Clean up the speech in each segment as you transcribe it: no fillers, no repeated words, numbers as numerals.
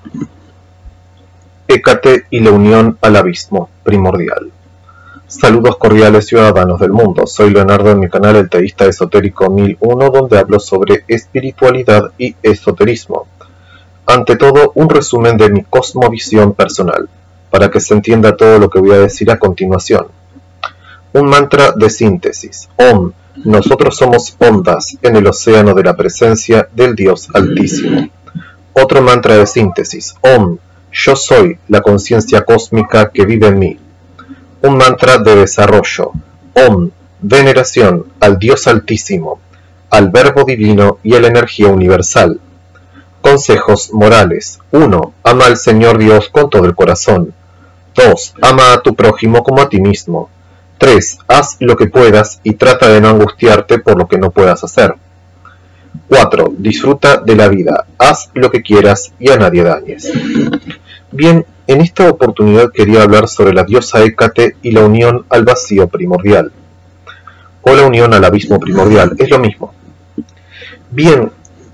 Hécate y la unión al abismo primordial. Saludos cordiales ciudadanos del mundo, soy Leonardo en mi canal El Teísta Esotérico 1001, donde hablo sobre espiritualidad y esoterismo. Ante todo, un resumen de mi cosmovisión personal, para que se entienda todo lo que voy a decir a continuación. Un mantra de síntesis. Om. Nosotros somos ondas en el océano de la presencia del Dios Altísimo. Otro mantra de síntesis. Om. Yo soy la conciencia cósmica que vive en mí. Un mantra de desarrollo. Om. Veneración al Dios Altísimo, al Verbo Divino y a la energía universal. Consejos morales. 1. Ama al Señor Dios con todo el corazón. 2. Ama a tu prójimo como a ti mismo. 3. Haz lo que puedas y trata de no angustiarte por lo que no puedas hacer. 4. Disfruta de la vida. Haz lo que quieras y a nadie dañes. Bien, en esta oportunidad quería hablar sobre la diosa Hécate y la unión al vacío primordial. O la unión al abismo primordial, es lo mismo. Bien,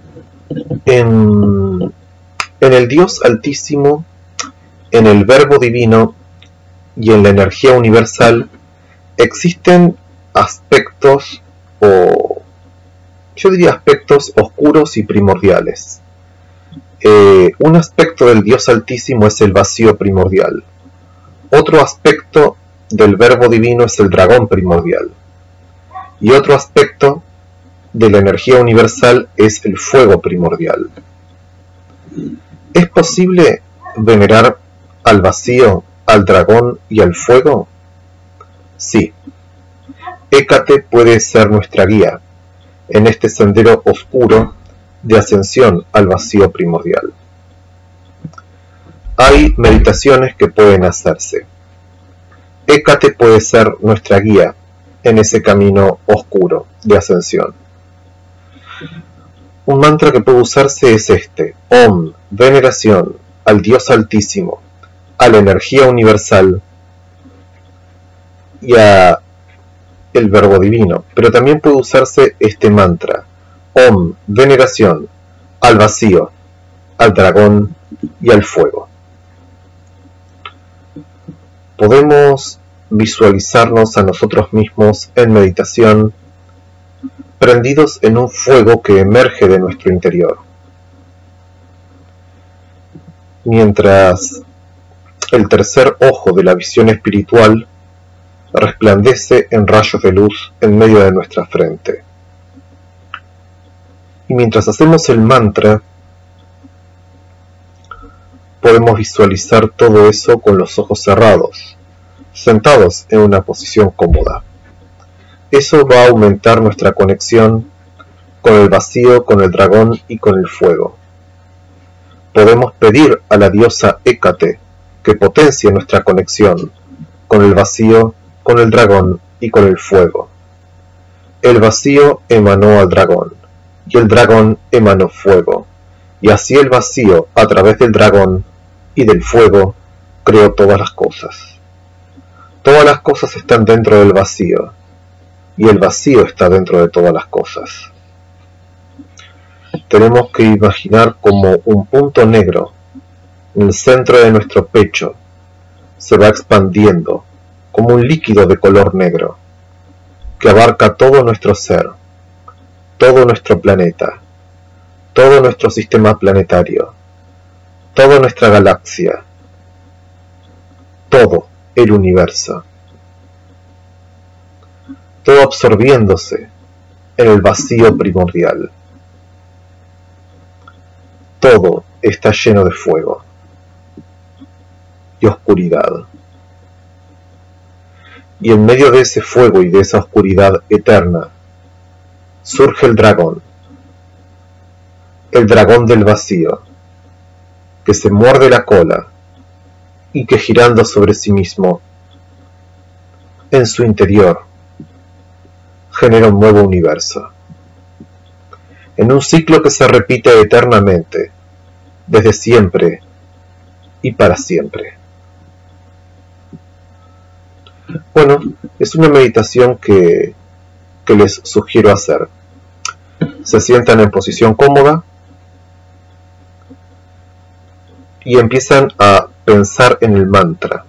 en el Dios Altísimo, en el Verbo Divino y en la energía universal existen aspectos, o yo diría aspectos oscuros y primordiales. Un aspecto del Dios Altísimo es el vacío primordial. Otro aspecto del Verbo Divino es el dragón primordial. Y otro aspecto de la energía universal es el fuego primordial. ¿Es posible venerar al vacío, al dragón y al fuego? Sí. Hécate puede ser nuestra guía en este sendero oscuro de ascensión al vacío primordial. Hay meditaciones que pueden hacerse. Hécate puede ser nuestra guía en ese camino oscuro de ascensión. Un mantra que puede usarse es este: Om, veneración al Dios Altísimo, a la energía universal y a el Verbo Divino. Pero también puede usarse este mantra: Om, veneración al vacío, al dragón y al fuego. Podemos visualizarnos a nosotros mismos en meditación, prendidos en un fuego que emerge de nuestro interior, mientras el tercer ojo de la visión espiritual resplandece en rayos de luz en medio de nuestra frente. Y mientras hacemos el mantra, podemos visualizar todo eso con los ojos cerrados, sentados en una posición cómoda. Eso va a aumentar nuestra conexión con el vacío, con el dragón y con el fuego. Podemos pedir a la diosa Hécate que potencie nuestra conexión con el vacío, con el dragón y con el fuego. El vacío emanó al dragón, y el dragón emanó fuego, y así el vacío, a través del dragón y del fuego, creó todas las cosas. Todas las cosas están dentro del vacío, y el vacío está dentro de todas las cosas. Tenemos que imaginar como un punto negro en el centro de nuestro pecho se va expandiendo como un líquido de color negro que abarca todo nuestro ser, todo nuestro planeta, todo nuestro sistema planetario, toda nuestra galaxia, todo el universo, todo absorbiéndose en el vacío primordial. Todo está lleno de fuego y oscuridad. Y en medio de ese fuego y de esa oscuridad eterna, surge el dragón del vacío, que se muerde la cola y que girando sobre sí mismo, en su interior, genera un nuevo universo. En un ciclo que se repite eternamente, desde siempre y para siempre. Bueno, es una meditación que les sugiero hacer. Se sientan en posición cómoda, y empiezan a pensar en el mantra.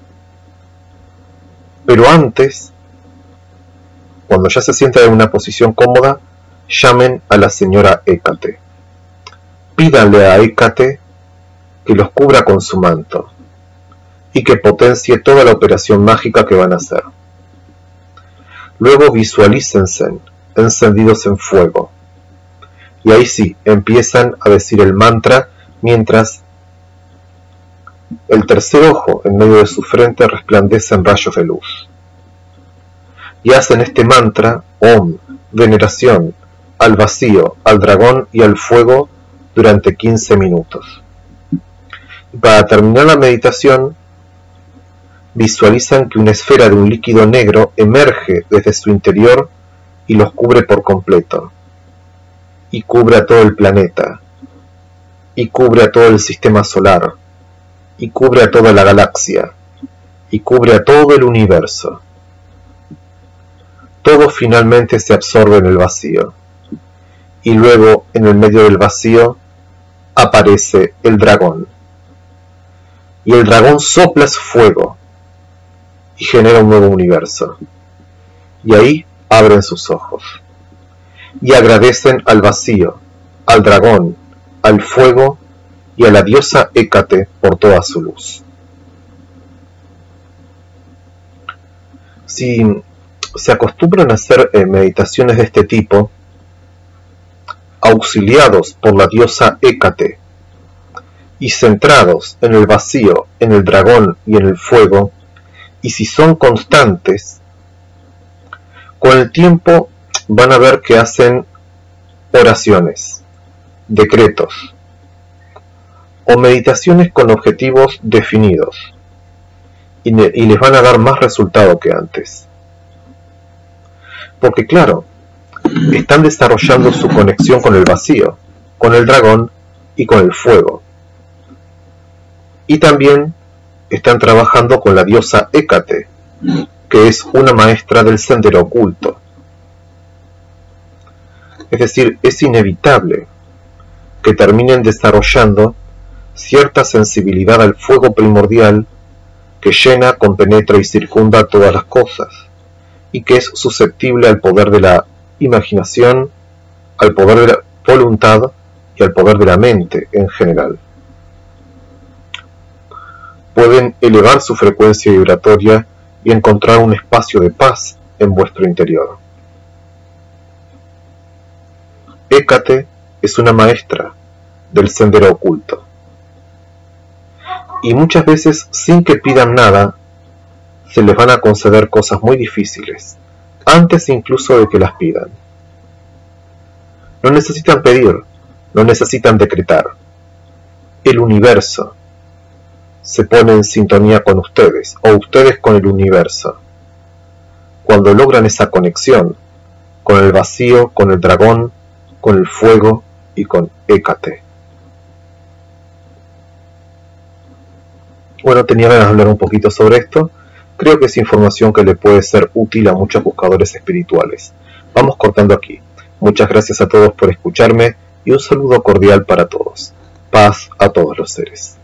Pero antes, cuando ya se sientan en una posición cómoda, llamen a la señora Hécate. Pídanle a Hécate que los cubra con su manto y que potencie toda la operación mágica que van a hacer. Luego visualícense encendidos en fuego. Y ahí sí, empiezan a decir el mantra mientras el tercer ojo en medio de su frente resplandece en rayos de luz. Y hacen este mantra, Om, veneración, al vacío, al dragón y al fuego durante 15 minutos. Y para terminar la meditación, visualizan que una esfera de un líquido negro emerge desde su interior y los cubre por completo. Y cubre a todo el planeta. Y cubre a todo el sistema solar. Y cubre a toda la galaxia. Y cubre a todo el universo. Todo finalmente se absorbe en el vacío. Y luego, en el medio del vacío, aparece el dragón. Y el dragón sopla su fuego y genera un nuevo universo. Y ahí abren sus ojos y agradecen al vacío, al dragón, al fuego y a la diosa Hécate por toda su luz. Si se acostumbran a hacer meditaciones de este tipo, auxiliados por la diosa Hécate y centrados en el vacío, en el dragón y en el fuego, y si son constantes, con el tiempo van a ver que hacen oraciones, decretos o meditaciones con objetivos definidos y les van a dar más resultado que antes. Porque claro, están desarrollando su conexión con el vacío, con el dragón y con el fuego. Y también están trabajando con la diosa Hécate, que es una maestra del sendero oculto. Es decir, es inevitable que terminen desarrollando cierta sensibilidad al fuego primordial que llena, compenetra y circunda todas las cosas, y que es susceptible al poder de la imaginación, al poder de la voluntad y al poder de la mente en general. Pueden elevar su frecuencia vibratoria y encontrar un espacio de paz en vuestro interior. Hécate es una maestra del sendero oculto. Y muchas veces, sin que pidan nada, se les van a conceder cosas muy difíciles, antes incluso de que las pidan. No necesitan pedir, no necesitan decretar. El universo se pone en sintonía con ustedes, o ustedes con el universo. Cuando logran esa conexión con el vacío, con el dragón, con el fuego y con Hécate. Bueno, tenía ganas de hablar un poquito sobre esto. Creo que es información que le puede ser útil a muchos buscadores espirituales. Vamos cortando aquí. Muchas gracias a todos por escucharme y un saludo cordial para todos. Paz a todos los seres.